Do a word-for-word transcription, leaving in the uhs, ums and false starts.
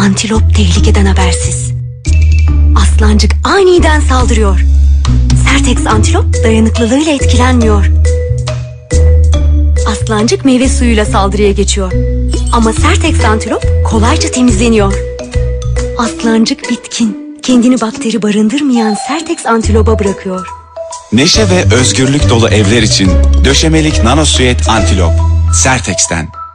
Antilop tehlikeden habersiz. Aslancık aniden saldırıyor. Sertex antilop dayanıklılığıyla etkilenmiyor. Aslancık meyve suyuyla saldırıya geçiyor. Ama Sertex antilop kolayca temizleniyor. Aslancık bitkin, kendini bakteri barındırmayan Sertex antilopa bırakıyor. Neşe ve özgürlük dolu evler için döşemelik nano süet antilop Sertex'ten.